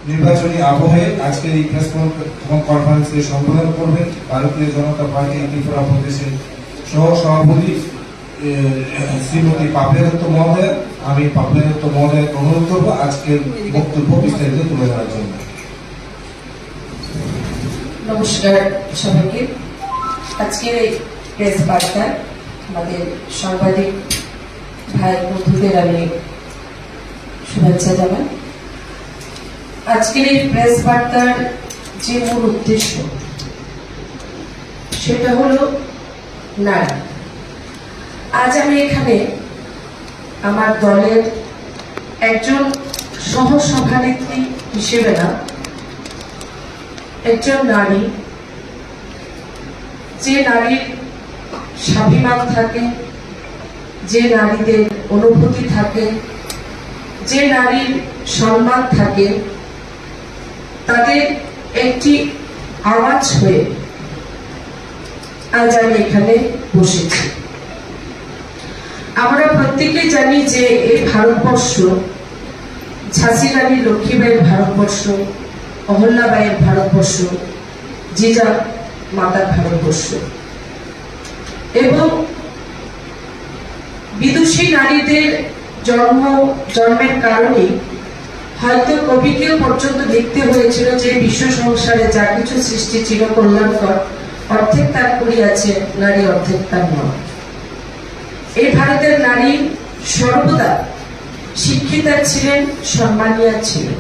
নির্বাচনী আবহে আজকের এই প্রেস কনফারেন্সকে সম্বোধন করবেন ভারতীয় জনতা পার্টি ত্রিপুরা প্রদেশের সহ সভাপতি শ্রীমতী পাপড়ি দত্ত মহোদয়। আমি পাপড়ি দত্ত মহোদয়কে অনুরোধ করবো আজকের বক্তব্য বিস্তারিত তুলে ধরার জন্য। নমস্কার সবাইকে। আজকের এই প্রেস বার্তায় আমাদের সাংবাদিক ভাই বন্ধুদের আমি শুভেচ্ছা জানাই। আজকের এই প্রেস বার্তার যে মূল উদ্দেশ্য সেটা হলো নারী। আজ আমি এখানে আমার দলের একজন সহসভানেত্রী হিসেবে না, একজন নারী, যে নারীর স্বাভিমান থাকে, যে নারীদের অনুভূতি থাকে, যে নারীর সম্মান থাকে, তাদের একটি আওয়াজ হয়ে আজ আমি এখানে বসেছি। আমরা প্রত্যেকে জানি যে এই ভারতবর্ষ ঝাঁসি রানী লক্ষ্মীবাইয়ের ভারতবর্ষ, অহল্যাবাইয়ের ভারতবর্ষ, জিজা মাতার ভারতবর্ষ, এবং বিদুষী নারীদের জন্মের কারণে হয়তো কবিকেও পর্যন্ত লিখতে হয়েছিল যে বিশ্ব সংসারে যা কিছু সৃষ্টি ছিল কল্যাণকর, অর্ধেক তার করিয়াছে নারী, অর্ধেক তার নয়। এই ভারতের নারী সর্বদা শিক্ষিতা ছিলেন, সম্মানীয় ছিলেন।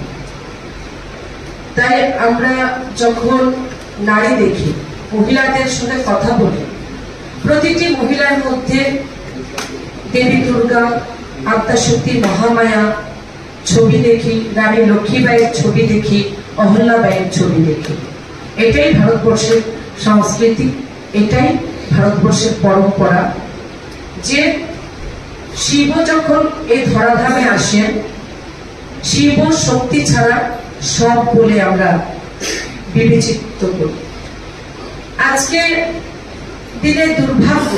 তাই আমরা যখন নারী দেখি, মহিলাদের সঙ্গে কথা বলি, প্রতিটি মহিলার মধ্যে দেবী দুর্গা, আদ্যাশক্তি, মহামায়া ছবি দেখি, রানী লক্ষ্মীবাইয়ের ছবি দেখি, অহল্যাবাইয়ের ছবি দেখি। এটাই ভারতবর্ষের সংস্কৃতি, এটাই ভারতবর্ষের পরম্পরা যে শিব যখন এই ধরাধামে আসেন, শিব শক্তি ছাড়া সব বলে আমরা বিবেচিত করি। আজকে দিনে দুর্ভাগ্য,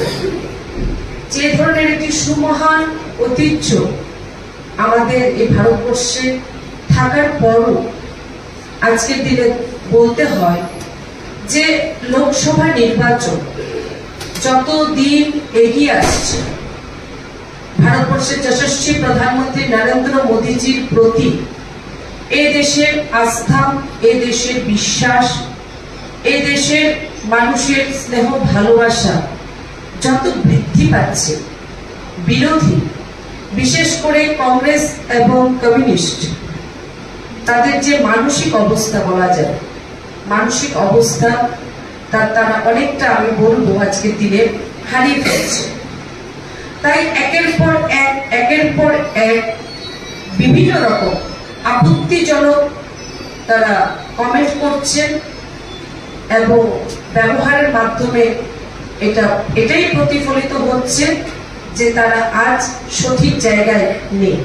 যে ধরনের একটি সুমহান ঐতিহ্য আমাদের এই ভারতবর্ষে থাকার পরও আজকের দিনে বলতে হয় যে লোকসভা নির্বাচন যত দিন এগিয়ে আসছে, ভারতবর্ষের যশস্বী প্রধানমন্ত্রী নরেন্দ্র মোদীজির প্রতি এই দেশের আস্থা, এই দেশের বিশ্বাস, এই দেশের মানুষের স্নেহ ভালোবাসা যত বৃদ্ধি পাচ্ছে, বিরোধী বিশেষ করে কংগ্রেস এবং কমিউনিস্ট তাদের যে মানসিক অবস্থা বলা যায়, মানসিক অবস্থা তারা অনেকটা, আমি বলবো আজকের দিনে হারিয়ে ফেলছে। তাই একের পর এক বিভিন্ন রকম আপত্তিজনক তারা কমেন্ট করছেন এবং ব্যবহারের মাধ্যমে এটাই প্রতিফলিত হচ্ছে যে তারা আজ সঠিক জায়গায় নেই।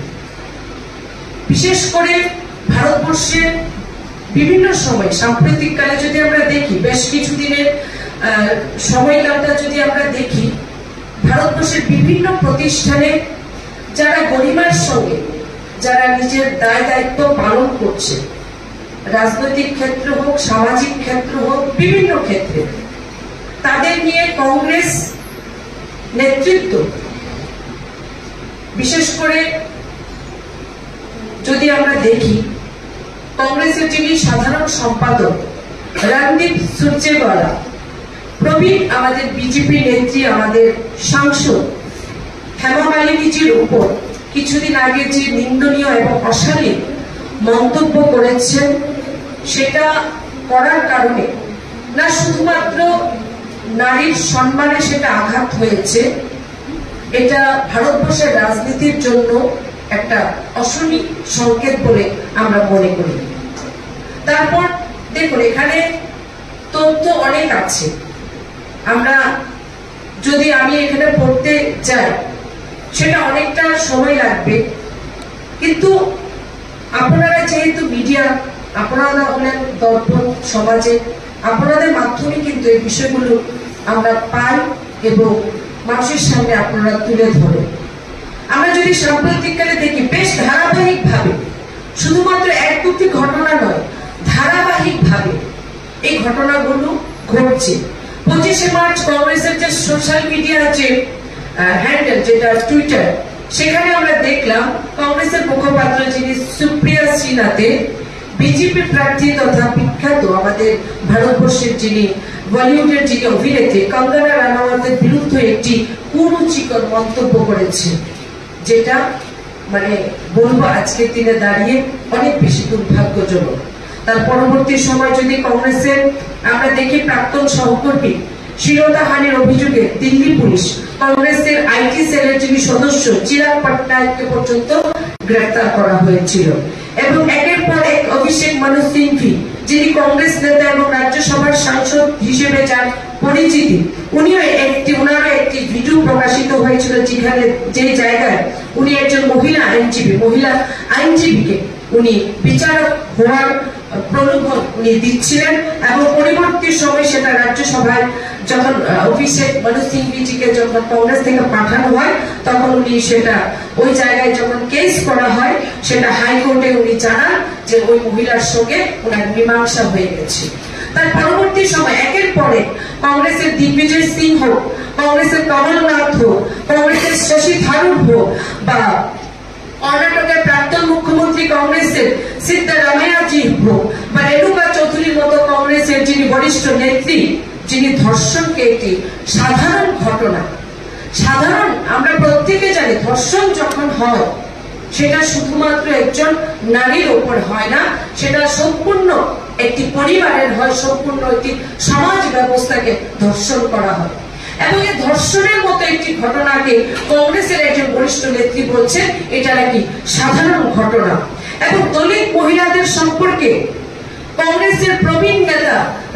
বিশেষ করে ভারতবর্ষের বিভিন্ন সময়, সাম্প্রতিককালে যদি আমরা দেখি, বেশ কিছুদিনের সময়কালটা যদি আমরা দেখি, ভারতবর্ষের বিভিন্ন প্রতিষ্ঠানে যারা গরিমার সঙ্গে, যারা নিজের দায় দায়িত্ব পালন করছে, রাজনৈতিক ক্ষেত্র হোক, সামাজিক ক্ষেত্র হোক, বিভিন্ন ক্ষেত্রে তাদের নিয়ে কংগ্রেস নেতৃত্ব, বিশেষ করে যদি আমরা দেখি কংগ্রেসের যিনি সাধারণ সম্পাদক রণদীপ সুরজেওয়ালা, প্রবীণ আমাদের বিজেপি নেত্রী, আমাদের সাংসদ হেমা মালিনীজির উপর কিছুদিন আগে যে নিন্দনীয় এবং অশালীন মন্তব্য করেছেন, সেটা করার কারণে না শুধুমাত্র নারীর সম্মানে সেটা আঘাত হয়েছে, এটা ভারতবর্ষের রাজনীতির জন্য একটা অশনি সংকেত বলে আমরা মনে করি। তারপর দেখুন, এখানে তথ্য অনেক আছে, আমি এখানে পড়তে যাই সেটা অনেকটা সময় লাগবে, কিন্তু আপনারা যেহেতু মিডিয়া, আপনারা হলেন দর্পণ সমাজে, আপনাদের মাধ্যমে কিন্তু এই বিষয়গুলো আমরা পাই এবং মানুষের সামনে আপনারা তুলে ধরেন। আমরা যদি সাম্প্রতিককালে দেখি, বেশ ধারাবাহিকভাবে শুধুমাত্র এক দুটি ঘটনা নয়, এই ঘটনাগুলো ঘটছে। 25শে মার্চ কংগ্রেসের যে সোশ্যাল মিডিয়া যে হ্যান্ডেল, যেটা টুইটার, সেখানে আমরা দেখলাম কংগ্রেসের মুখপাত্র যিনি সুপ্রিয়া শ্রীনাথে বিজেপি প্রার্থী তথা বিখ্যাত আমাদের ভারতবর্ষের যিনি বলিউডের যিনি অভিনেত্রী কঙ্গনা রানাওয়াতের বিরুদ্ধে একটি কুরুচিকর মন্তব্য করেছে, যেটা মানে বলবো আজকের দিনে দাঁড়িয়ে অনেক বেশি দুর্ভাগ্যজনক। তার পরবর্তী সময় যদি কংগ্রেসের আমরা দেখি প্রাক্তন সহকর্মী শিরোধাহানির অভিযোগে দিল্লি পুলিশ কংগ্রেসের আইটি সেলের যিনি সদস্য চিরাগ পটনায়ককে পর্যন্ত গ্রেফতার করা হয়েছিল। এবং একের পর এক অভিষেক মানু সিংভি, যিনি কংগ্রেস নেতা এবং রাজ্যসভার সাংসদ হিসেবে যার পরিচিতি, উনারও একটি ভিডিও প্রকাশিত হয়েছিল যেখানে যে জায়গায় উনি একজন মহিলা আইনজীবীকে উনি বিচারক হওয়ার প্রলোভন উনি দিচ্ছিলেন। এবং পরবর্তী সময় সেটা রাজ্যসভায় যখন অভিষেক মানু সিংভিজিকে যখন কংগ্রেস থেকে পাঠানো হয়, তখন উনি সেটা ওই জায়গায় যখন কেস করা হয়, সেটা হাইকোর্টে উনি জানান যে ওই মহিলার সঙ্গে ওনার মীমাংসা হয়ে গেছে। তার পরবর্তী সময় একের পরে কংগ্রেসের দিগ্বিজয় সিং হোক, কংগ্রেসের কমলনাথ হোক, কংগ্রেসের শশী থারুর হোক, বা কর্ণাটকের প্রাক্তন মুখ্যমন্ত্রী কংগ্রেসের সিদ্ধারামাইয়াজি হোক, বা রেণুকা চৌধুরীর মতো কংগ্রেসের যিনি বরিষ্ঠ নেত্রী, যিনি ধর্ষণকে একটি সাধারণ ঘটনা, সাধারণ আমরা প্রত্যেকে জানি ধর্ষণ যখন হয় সেটা শুধুমাত্র একজন নারীর উপর হয় না, সেটা সম্পূর্ণ একটি পরিবারের হয়, সম্পূর্ণ একটি সমাজ ব্যবস্থাকে ধর্ষণ করা হয়। এবং এই ধর্ষণের মতো একটি ঘটনাকে কংগ্রেসের একজন বরিষ্ঠ নেত্রী বলছেন এটা নাকি সাধারণ ঘটনা। এবং দলিত মহিলাদের সম্পর্কে কংগ্রেসের প্রবীণ নেতা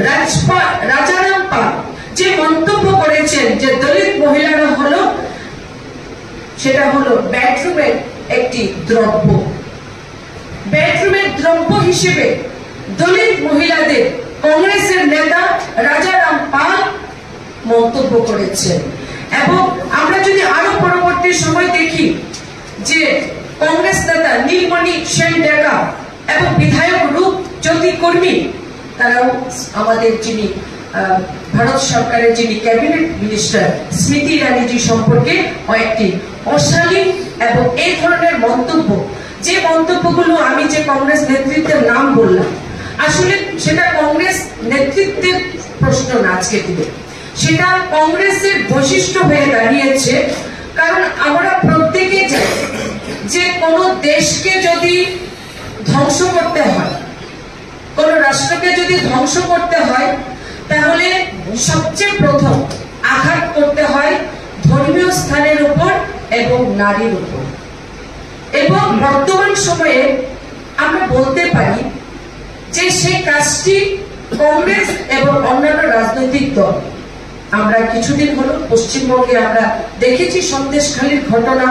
রাজারাম পাল যে মন্তব্য করেছেন যে দলিত মহিলারা হলো সেটা হলো বেডরুমের একটি দ্রব্য, বেডরুমের দ্রব্য হিসেবে দলিত মহিলাদের কংগ্রেসের নেতা রাজারাম পাল মন্তব্য করেছেন। এবং আমরা যদি আরো পরবর্তী সময় দেখি যে কংগ্রেস নেতা নীলমণি সেন ডেকা এবং বিধায়ক রূপ জ্যোতি কর্মী, তারাও আমাদের যিনি ভারত সরকারের যিনি ক্যাবিনেট মিনিস্টার স্মৃতি ইরানিজি সম্পর্কে কয়েকটি অশালীন এবং এই ধরনের মন্তব্য, যে মন্তব্যগুলো আমি যে কংগ্রেস নেতৃত্বের নাম বললাম, আসলে সেটা কংগ্রেস নেতৃত্বের প্রশ্ন না আজকের দিনে, সেটা কংগ্রেসের বৈশিষ্ট্য হয়ে দাঁড়িয়েছে। কারণ আমরা প্রত্যেকে জানি যে কোন দেশকে যদি ধ্বংস করতে হয়, কোন রাষ্ট্রকে যদি ধ্বংস করতে হয়, তাহলে সবচেয়ে প্রথম আঘাত করতে হয় ধর্মীয় স্থানের উপর এবং নারীর উপর। এবং বর্তমান সময়ে আমরা বলতে পারি যে সেই কাজটি কংগ্রেস এবং অন্যান্য রাজনৈতিক দল, আমরা কিছুদিন হলো পশ্চিমবঙ্গে আমরা দেখেছি সন্দেশখালীর ঘটনা,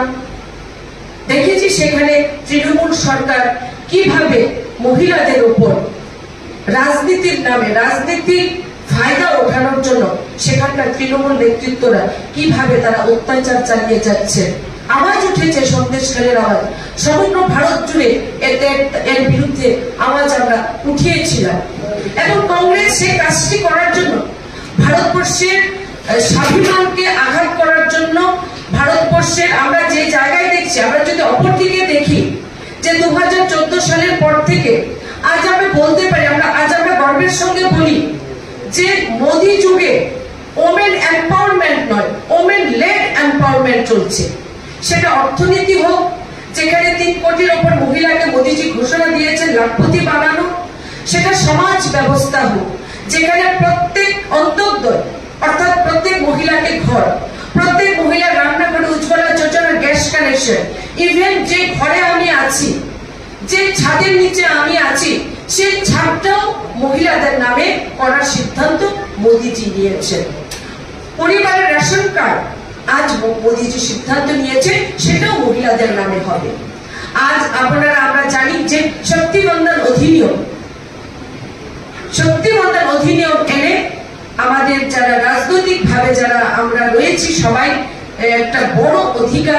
দেখেছি সেখানে তৃণমূল সরকার কিভাবে মহিলাদের উপর রাজনীতির নামে রাজনীতির ফায়দা ওঠানোর জন্য সেখানকার তৃণমূল নেতৃত্বরা কিভাবে তারা অত্যাচার চালিয়ে যাচ্ছে। আওয়াজ উঠেছে সন্দেশখালীর আওয়াজ, সমগ্র ভারত জুড়ে এর বিরুদ্ধে আওয়াজ আমরা উঠিয়েছিলাম। এবং কংগ্রেস সেই কাজটি করার জন্য, ভারতবর্ষের স্বাভিমানকে আঘাত করার জন্য, ভারতবর্ষের আমরা যে জায়গায় দেখছি, আমরা যদি অপরদিকে দেখি যে 2014 সালের পর থেকে আজ আমরা বলতে পারি, আজ আমরা গর্বের সঙ্গে বলি যে মোদি যুগে ওমেন এম্পাওয়ারমেন্ট নয়, ওমেন লেড এম্পাওয়ারমেন্ট চলছে। সেটা অর্থনীতি হোক, যেখানে 3 কোটির ওপর মহিলাকে মোদিজি ঘোষণা দিয়েছেন লাখপতি বানানো, সেটা সমাজ ব্যবস্থা হোক, যেখানে প্রত্যেক অন্তর্দয় অর্থাৎ প্রত্যেক মহিলাকে ঘর, প্রত্যেক মহিলার রান্নাঘরে Ujjwala Yojana gas connection, even যে ঘরে আমি আছি, যে ছাদের নিচে আমি আছি, সেই ছাদটাও মহিলাদের নামে করার সিদ্ধান্ত মোদিজি নিয়েছেন। পরিবারের রেশন কার্ড আজ মোদিজি সিদ্ধান্ত নিয়েছে সেটাও মহিলাদের নামে হবে। আজ আপনারা আমরা জানি যে শক্তিবন্ধন অধিনিয়ম এনে আমাদের যারা রাজনৈতিক ভাবে যারা আমরা রয়েছি সবাই একটা বড় অধিকার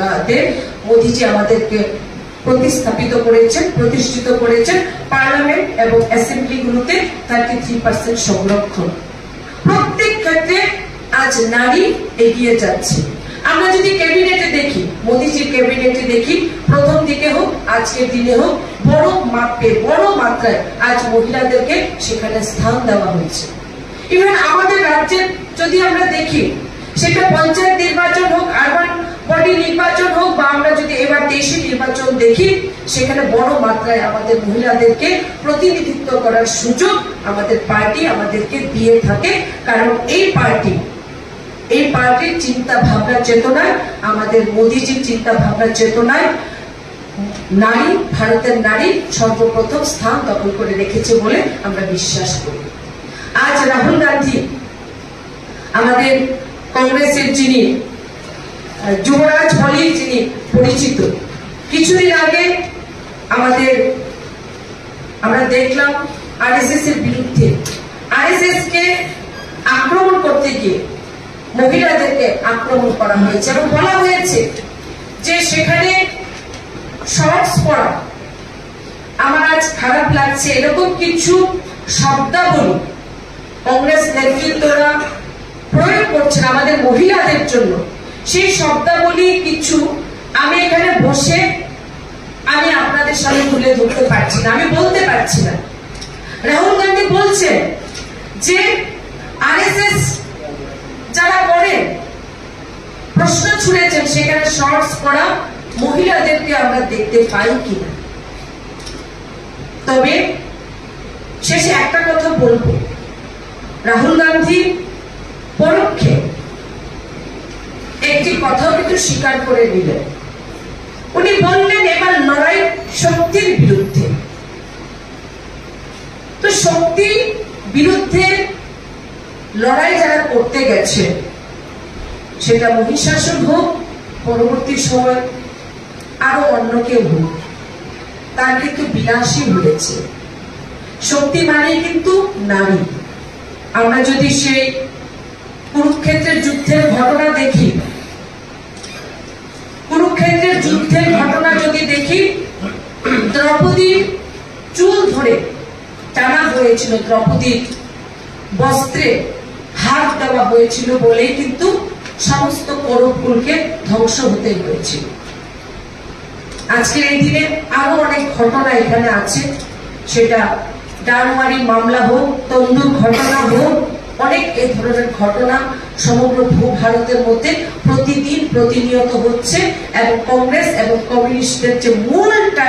মহিলাদের মোদিজি আমাদেরকে প্রতিষ্ঠিত করেছেন পার্লামেন্ট এবং অ্যাসেম্বলিগুলোতে 33% সংরক্ষণ। প্রত্যেক ক্ষেত্রে আজ নারী এগিয়ে যাচ্ছে। আমরা যদি ক্যাবিনেটে দেখি, মোদীজির ক্যাবিনেটে দেখি, প্রথম দিকে হোক আজকের দিনে হোক, বড় মাপে বড় মাত্রায় আজ মহিলাদেরকে সেখানে স্থান দেওয়া হয়েছে। ইভেন আমাদের রাজ্যের যদি আমরা দেখি, সেটা পঞ্চায়েত নির্বাচন হোক, আরবান বডি নির্বাচন হোক, বা আমরা যদি এবার দেশি নির্বাচন দেখি, সেখানে বড় মাত্রায় আমাদের মহিলাদেরকে প্রতিনিধিত্ব করার সুযোগ আমাদের পার্টি আমাদেরকে দিয়ে থাকে। কারণ এই পার্টির চিন্তা ভাবনা চেতনায়, আমাদের মোদীজির চিন্তা ভাবনা চেতনায় নারী, ভারতের নারী সর্বপ্রথম স্থান দখল করে রেখেছে বলে আমরা বিশ্বাস করি। আজ রাহুল গান্ধী, আমাদের কংগ্রেসের যিনি যুবরাজ বলে যিনি পরিচিত, কিছুদিন আগে আমরা দেখলাম আরএসএস এর বিরুদ্ধে, আরএসএস কে আক্রমণ করতে গিয়ে মহিলাদেরকে আক্রমণ করা হয়েছে এবং বলা হয়েছে যে সেখানে শর্টস পরা। আমার আজ খারাপ লাগছে, এরকম কিছু শব্দাবলী কংগ্রেস নেতৃত্বরা প্রয়োগ করছেন আমাদের মহিলাদের জন্য। সেই শব্দাবলী কিছু আমি এখানে বসে আমি আপনাদের সামনে তুলে ধরতে পারছি না, আমি বলতে পারছি না। রাহুল গান্ধী বলছেন যে আরএসএস যারা করেন, প্রশ্ন ছুড়েছেন সেখানে শর্টস পরা মহিলাদেরকে আমরা দেখতে পাই কিনা। তবে শেষে একটা কথা বলবো, রাহুল গান্ধী পরোক্ষে একটি কথাও কিন্তু স্বীকার করে নিলেন। উনি বললেন এবার লড়াই শক্তির বিরুদ্ধে। তো শক্তির বিরুদ্ধে লড়াই যারা করতে গেছে, সেটা মহিষাসুর হোক, পরবর্তী সময় আরো অন্য কেউ হোক, তার কিন্তু বিনাশই হয়েছে। শক্তি মানে কিন্তু নারী। আমরা যদি সেই কুরুক্ষেত্রের যুদ্ধের ঘটনা দেখি, কুরুক্ষেত্রের যুদ্ধের ঘটনা যদি দেখি, দ্রৌপদীর চুল ধরে টানা হয়েছিল, দ্রৌপদীর বস্ত্রে হাত দেওয়া হয়েছিল বলেই কিন্তু সমস্ত কৌরবকুলকে ধ্বংস হতে হয়েছিল। আজকের এই দিনে আরো অনেক ঘটনা এখানে আছে, সেটা ডানওয়ারি মামলা হোক, তন্দুর ঘটনা হোক, অনেক এই ধরনের ঘটনা সমগ্র ভারতের মধ্যে প্রতিদিন প্রতিনিয়ত হচ্ছে। এবং কংগ্রেস এবং কমিউনিস্টের যে মূল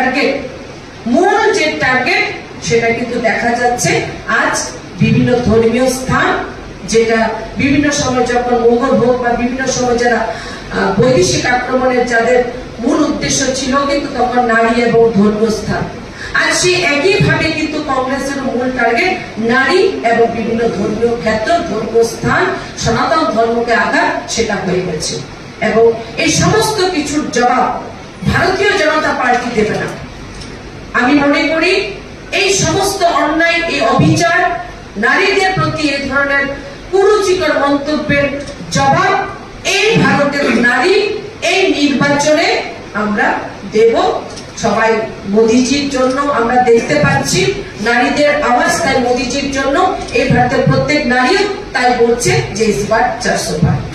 টার্গেট সেটা কিন্তু দেখা যাচ্ছে আজ বিভিন্ন ধর্মীয় স্থান, যেটা বিভিন্ন সময় যখন মোগল হোক বা বিভিন্ন সময় যারা বৈদেশিক আক্রমণের যাদের মূল উদ্দেশ্য ছিল, কিন্তু তখন নারী এবং ধর্মীয় স্থান। আর সেই একইভাবে কিন্তু কংগ্রেসের মূল টার্গেট নারী এবং বিভিন্ন ধর্মীয় ক্ষেত্র, ধর্মীয় স্থান, সনাতন ধর্মকে আঘাত, সেটা হয়ে গেছে। এবং এই সমস্ত কিছুর জবাব ভারতীয় জনতা পার্টি দেবে না। আমি মনে করি এই সমস্ত অন্যায়, এই অবিচার, নারীদের প্রতি এই ধরনের কুরুচিকর মন্তব্যের জবাব এই ভারতের নারী এই নির্বাচনে আমরা দেব। সবাই মোদীজির জন্য আমরা দেখতে পাচ্ছি নারীদের আওয়াজ, তাই মোদীজির জন্য এই ভারতের প্রত্যেক নারীও তাই বলছে যে ইস বার 400 পার।